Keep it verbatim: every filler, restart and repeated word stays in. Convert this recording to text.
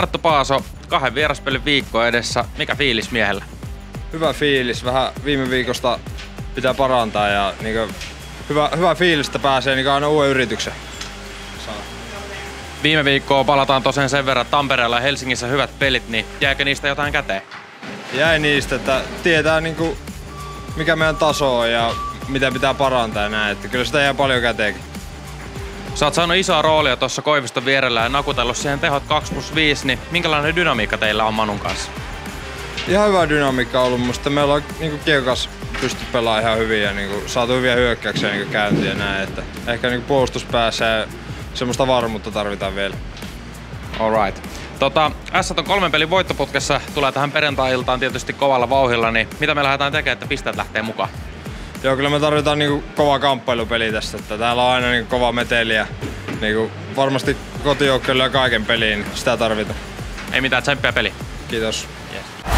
Arttu Paaso, kahden vieraspelin viikko edessä. Mikä fiilis miehellä? Hyvä fiilis. Vähän viime viikosta pitää parantaa ja niinku, hyvä, hyvä fiilis, että pääsee niinku aina uuden yrityksen. Viime viikkoa palataan tosiaan sen verran, Tampereella ja Helsingissä hyvät pelit, niin jääkö niistä jotain käteen? Jäi niistä, että tietää niinku, mikä meidän taso on ja mitä pitää parantaa ja näin, että kyllä sitä jää paljon käteenkin. Sä oot saanut isoa roolia tuossa Koiviston vierellä ja nakutellut siihen tehot kaksi plus viisi, niin minkälainen dynamiikka teillä on Manun kanssa? Ihan hyvä dynamiikka on ollut, mutta meillä on niinku kiekokas pysty pelaamaan ihan hyvin ja niinku, saatu hyviä hyökkäyksiä niinku käyntiin ja näin, että ehkä niinku puolustuspäässä ja semmoista varmuutta tarvitaan vielä. Alright. Tota, S on kolmen pelin voittoputkessa, tulee tähän perjantai-iltaan tietysti kovalla vauhdilla, niin mitä me lähdetään tekemään, että pisteet lähtee mukaan? Joo, kyllä me tarvitaan niinku kova kamppailupeli tässä, että täällä on aina niinku kova meteli ja niinku varmasti kotijoukkoille ja kaiken peliin sitä tarvitaan. Ei mitään, tsemppiä peli. Kiitos. Yes.